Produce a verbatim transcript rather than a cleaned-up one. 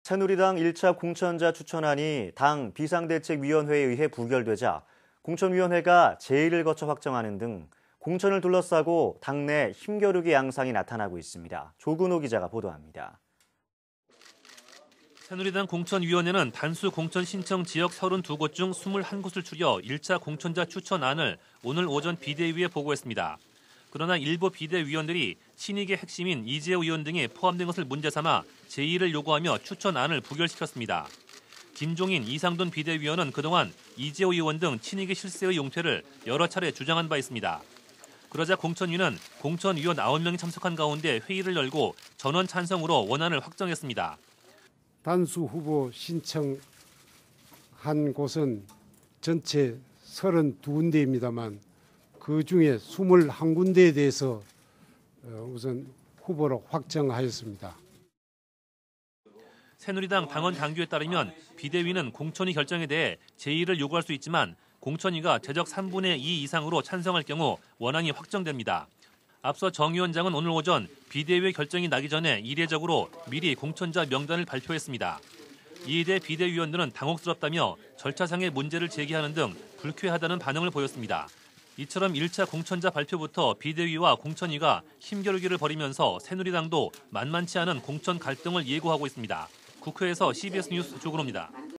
새누리당 일 차 공천자 추천안이 당 비상대책위원회에 의해 부결되자 공천위원회가 제의를 거쳐 확정하는 등 공천을 둘러싸고 당내 힘겨루기 양상이 나타나고 있습니다. 조근호 기자가 보도합니다. 새누리당 공천위원회는 단수 공천 신청 지역 서른두 곳 중 스물한 곳을 추려 일 차 공천자 추천안을 오늘 오전 비대위에 보고했습니다. 그러나 일부 비대위원들이 친이계 핵심인 이재호 의원 등이 포함된 것을 문제 삼아 제의를 요구하며 추천안을 부결시켰습니다. 김종인, 이상돈 비대위원은 그동안 이재호 의원 등 친이계 실세의 용퇴를 여러 차례 주장한 바 있습니다. 그러자 공천위는 공천위원 아홉 명이 참석한 가운데 회의를 열고 전원 찬성으로 원안을 확정했습니다. 단수 후보 신청한 곳은 전체 서른두 군데입니다만 그중에 스물한 군데에 대해서 우선 후보로 확정하였습니다. 새누리당 당원 당규에 따르면 비대위는 공천위 결정에 대해 제의를 요구할 수 있지만 공천위가 제적 삼분의 이 이상으로 찬성할 경우 원안이 확정됩니다. 앞서 정 위원장은 오늘 오전 비대위의 결정이 나기 전에 이례적으로 미리 공천자 명단을 발표했습니다. 이에 대해 비대위원들은 당혹스럽다며 절차상의 문제를 제기하는 등 불쾌하다는 반응을 보였습니다. 이처럼 일 차 공천자 발표부터 비대위와 공천위가 힘겨루기를 벌이면서 새누리당도 만만치 않은 공천 갈등을 예고하고 있습니다. 국회에서 씨비에스 뉴스 조근호입니다.